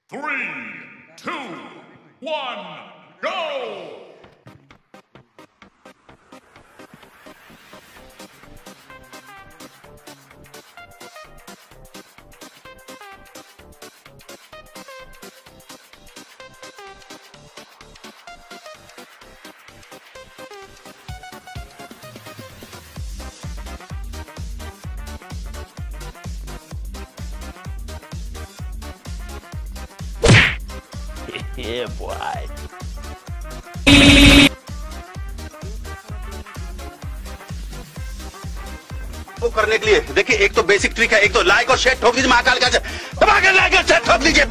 3, 2, 1, go! Yeah, boy. वो करने के लिए देखिए, एक तो बेसिक ट्रिक है, एक तो लाइक और शेयर ठोक दीजिए। महाकाल का दबा के लाइक और शेयर ठोक दीजिए।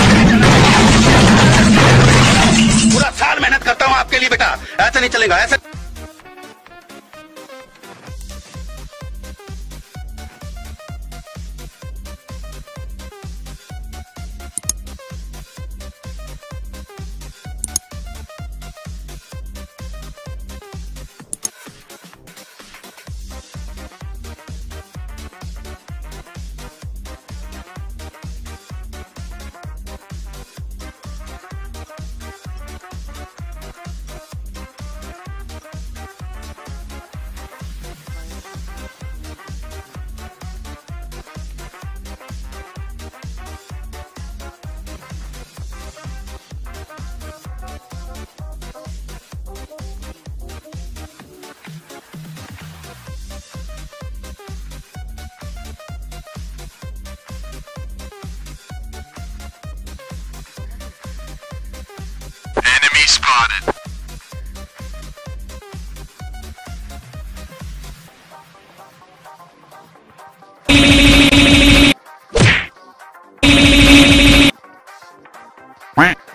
पूरा साल मेहनत करता हूँ आपके लिए बेटा, ऐसा नहीं चलेगा ऐसा। Enemy spotted. Quack.